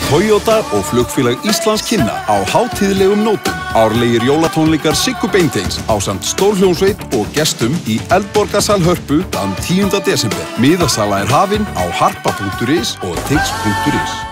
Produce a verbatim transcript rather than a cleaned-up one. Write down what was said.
Toyota og Flugfélag Íslands kynna á hátíðlegum nótum árlegir jólatónleikar Siggu Beinteins ásamt stórhljómsveit og gestum í Eldborgarsal Hörpu þann tíunda desember. Miðasala er hafin á harpa punktur is og tix punktur is.